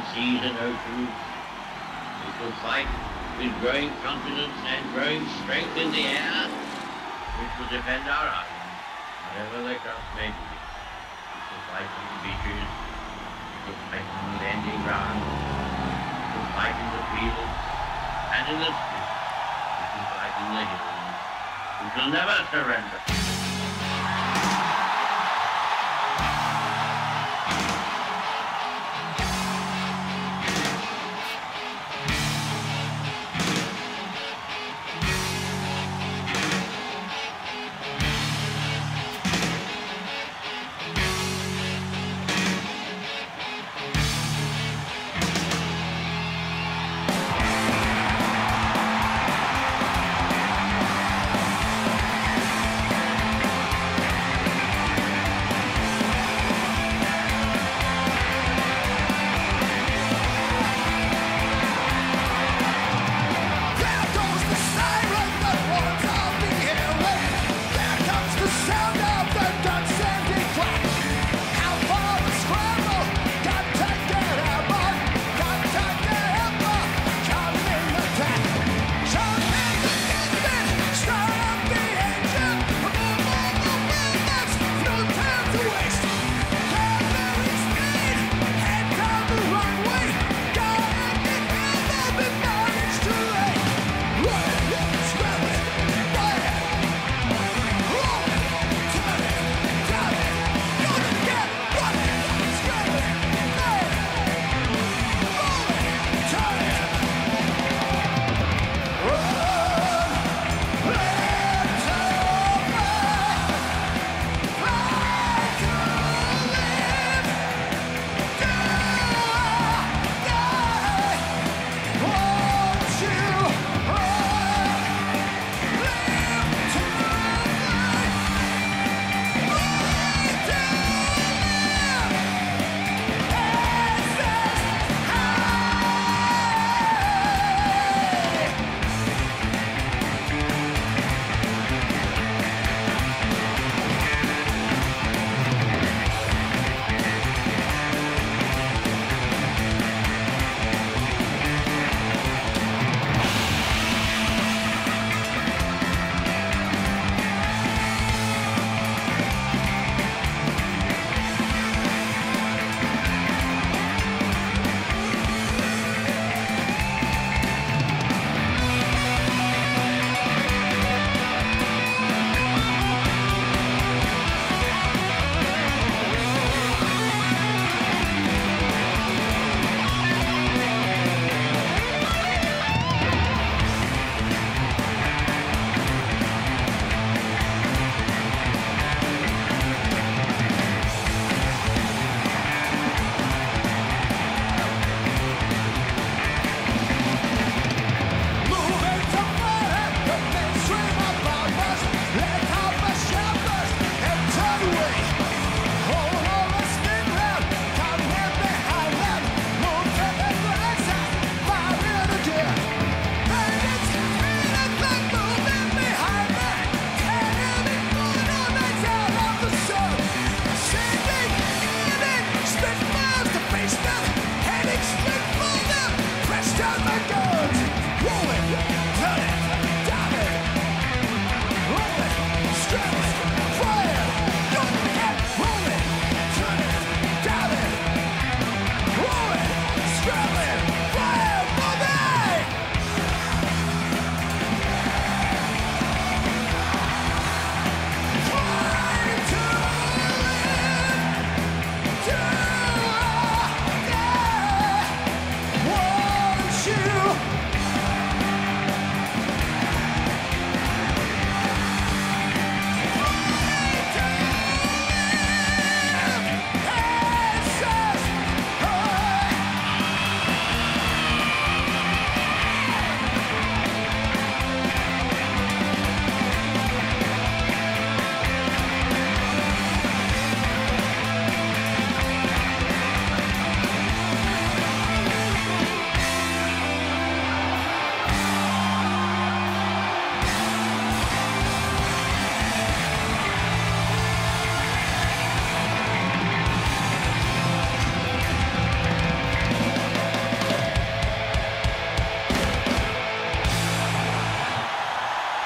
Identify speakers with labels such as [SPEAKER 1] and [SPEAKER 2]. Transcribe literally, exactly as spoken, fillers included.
[SPEAKER 1] seas and oceans. We shall fight with growing confidence and growing strength in the air. We shall defend our island, whatever the cost may be. We shall fight on the beaches. We shall fight on the landing ground. We shall fight in the fields and in the streets. We shall fight in the hills. We shall never surrender.